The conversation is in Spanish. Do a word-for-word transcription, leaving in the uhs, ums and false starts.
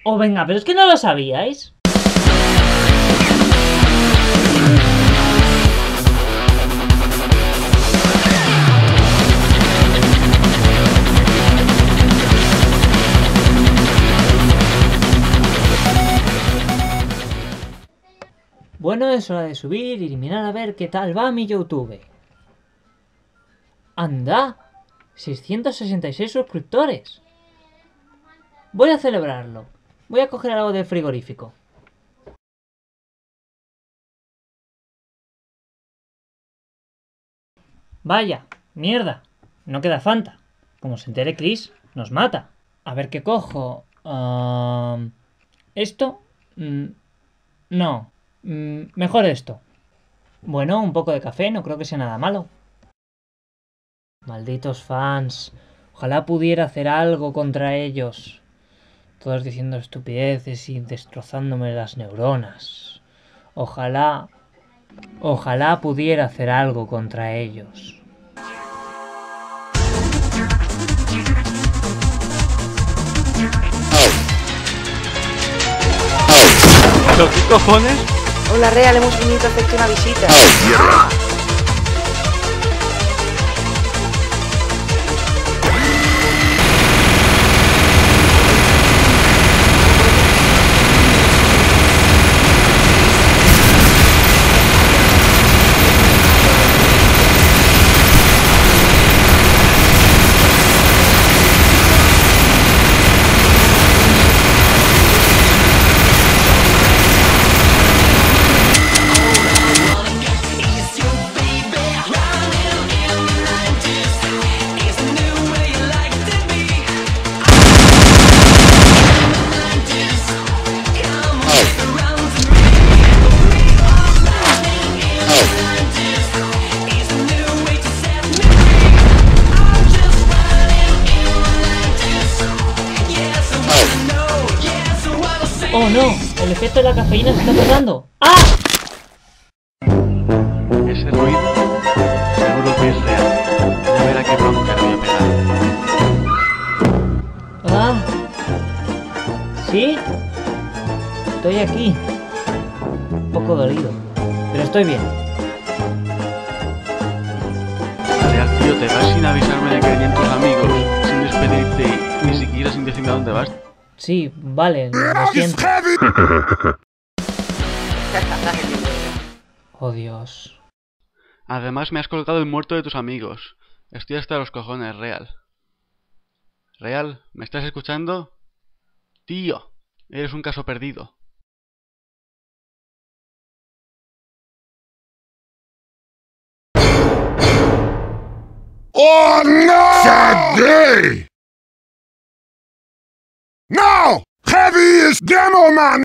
Oh, venga, pero es que no lo sabíais. Bueno, es hora de subir y mirar a ver qué tal va mi YouTube. ¡Anda! seiscientos sesenta y seis suscriptores. Voy a celebrarlo. Voy a coger algo del frigorífico. Vaya, mierda. No queda Fanta. Como se entere Chris, nos mata. A ver qué cojo. Uh, ¿Esto? Mm, no. Mm, mejor esto. Bueno, un poco de café, no creo que sea nada malo. Malditos fans. Ojalá pudiera hacer algo contra ellos. Todos diciendo estupideces y destrozándome las neuronas. Ojalá... Ojalá pudiera hacer algo contra ellos. ¿Pero qué cojones? Hola Real, hemos venido a hacerte una visita. ¡Oh no! El efecto de la cafeína se está pasando. ¡Ah! Ese ruido seguro que es real. Ya verá qué bronca le voy a pegar. ¡Ah! ¿Sí? Estoy aquí. Un poco dolido. Pero estoy bien. Real, tío, te vas sin avisarme de que venían tus amigos, sin despedirte, ni siquiera sin decirme a dónde vas. Sí, vale, lo siento. Oh Dios. Además me has colgado el muerto de tus amigos. Estoy hasta los cojones, Real. Real, ¿me estás escuchando? Tío, eres un caso perdido. Oh no! Sad day! No! Heavy is demo man!